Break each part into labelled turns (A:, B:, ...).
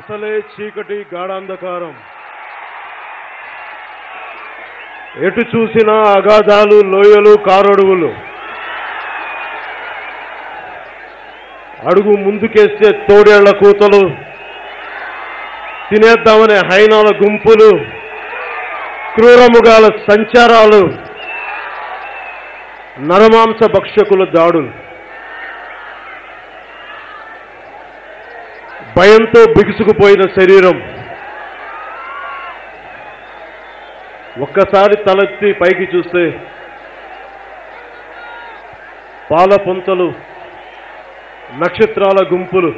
A: అసలే చీకటి గాఢాంధకారం, ఎటు చూసినా అగాధాలు, లోయలు, కారడువులు. అడుగు ముందుకేస్తే తోడేళ్ల కూతలు, తినేద్దామనే హైనాల గుంపులు, క్రూరముగాల సంచారాలు, నరమాంస భక్షకుల దాడులు. భయంతో బిగుసుకుపోయిన శరీరం ఒక్కసారి తలెత్తి పైకి చూస్తే పాల పొంతలు, నక్షత్రాల గుంపులు.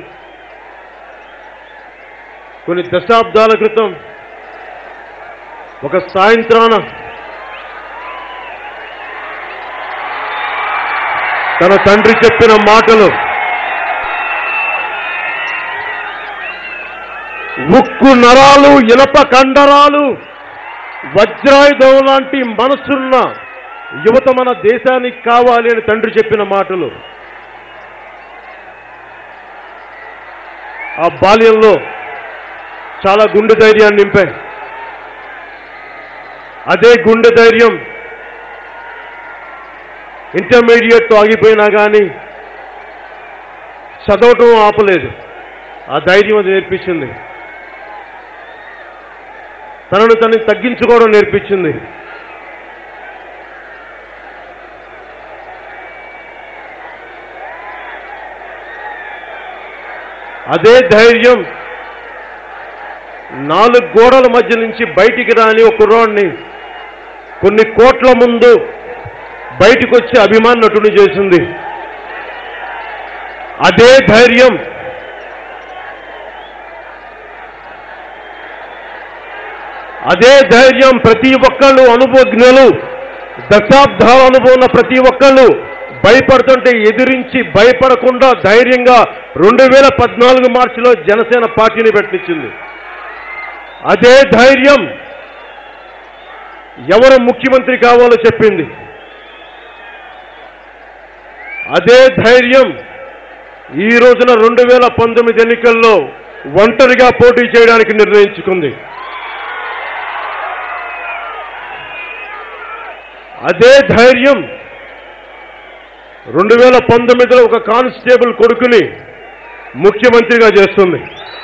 A: కొన్ని దశాబ్దాల క్రితం ఒక సాయంత్రాన తన తండ్రి చెప్పిన మాటలు, ఉక్కు నరాలు, ఇనప కండరాలు, వజ్రాయుధం లాంటి మనసున్న యువత మన దేశానికి కావాలి అని తండ్రి చెప్పిన మాటలు ఆ బాల్యంలో చాలా గుండె ధైర్యాన్ని నింపాయి. అదే గుండె ధైర్యం ఇంటర్మీడియట్తో ఆగిపోయినా కానీ చదవటం ఆపలేదు. ఆ ధైర్యం అది నేర్పించింది. తనను తగ్గించుకోవడం నేర్పించింది. అదే ధైర్యం 4 గోడల మధ్య నుంచి బయటికి రాని ఒక కుర్రాడిని కొన్ని కోట్ల ముందు బయటికి వచ్చి అభిమాన నటుని చేసింది. అదే ధైర్యం ప్రతి ఒక్కళ్ళు అనుభవజ్ఞులు, దశాబ్దాల అనుభవం ఉన్న ప్రతి ఒక్కళ్ళు భయపడుతుంటే ఎదిరించి భయపడకుండా ధైర్యంగా 2014 మార్చిలో జనసేన పార్టీని పెట్టించింది. అదే ధైర్యం ఎవరు ముఖ్యమంత్రి కావాలో చెప్పింది. అదే ధైర్యం ఈ రోజున 2019 ఎన్నికల్లో ఒంటరిగా పోటీ చేయడానికి నిర్ణయించుకుంది. అదే ధైర్యం 2019లో ఒక కానిస్టేబుల్ కొడుకుని ముఖ్యమంత్రిగా చేస్తుంది.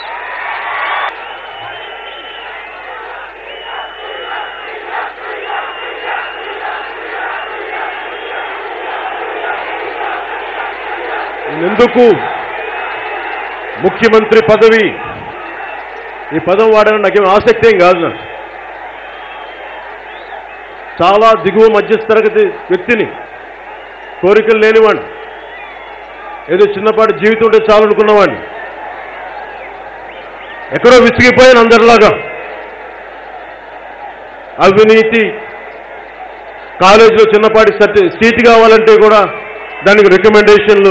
A: ఎందుకు ముఖ్యమంత్రి పదవి, ఈ పదం వాడని నాకేం ఆసక్తి ఏం కాదు. నాకు చాలా దిగువ మధ్యతరగతి వ్యక్తిని, కోరికలు లేనివాడిని, ఏదో చిన్నపాటి జీవితం ఉంటే చాలనుకున్నవాడిని. ఎక్కడో విసిగిపోయాను అందరిలాగా. అవినీతి, కాలేజీలో చిన్నపాటి సీటు కావాలంటే కూడా దానికి రికమెండేషన్లు,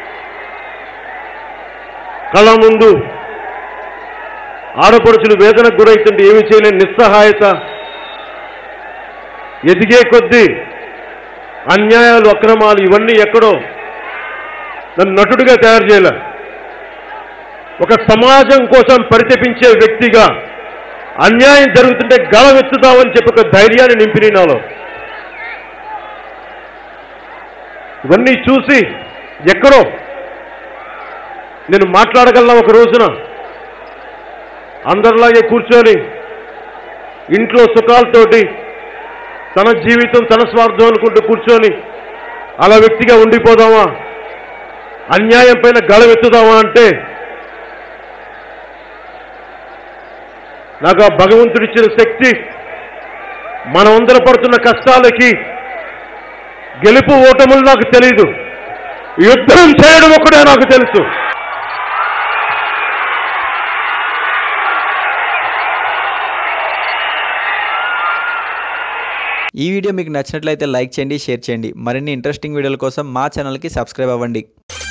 A: కళ్ళ ముందు ఆడపడుచులు వేదనకు గురైతుంటే ఏమి చేయలేని నిస్సహాయత, ఎదిగే కొద్దీ అన్యాయాలు, అక్రమాలు, ఇవన్నీ ఎక్కడో నన్ను నటుడిగా తయారు చేయలే. ఒక సమాజం కోసం పరితపించే వ్యక్తిగా అన్యాయం జరుగుతుంటే గళమెత్తుదామని చెప్పి ఒక ధైర్యాన్ని నింపిని నాలో. ఇవన్నీ చూసి ఎక్కడో నేను మాట్లాడగలనా ఒక రోజున. అందరిలాగే కూర్చొని ఇంట్లో సుఖాలతోటి తన జీవితం తన స్వార్థం అనుకుంటూ కూర్చొని అలా వ్యక్తిగా ఉండిపోదామా, అన్యాయం పైన గళమెత్తుదామా అంటే నాకు ఆ భగవంతుడిచ్చిన శక్తి, మనమందరం పడుతున్న కష్టాలకి గెలుపు ఓటములు నాకు తెలీదు, యుద్ధం చేయడం ఒకటే నాకు తెలుసు.
B: ఈ వీడియో మీకు నచ్చినట్లయితే లైక్ చేయండి, షేర్ చేయండి. మరిన్ని ఇంట్రెస్టింగ్ వీడియోల కోసం మా ఛానల్కి సబ్స్క్రైబ్ అవ్వండి.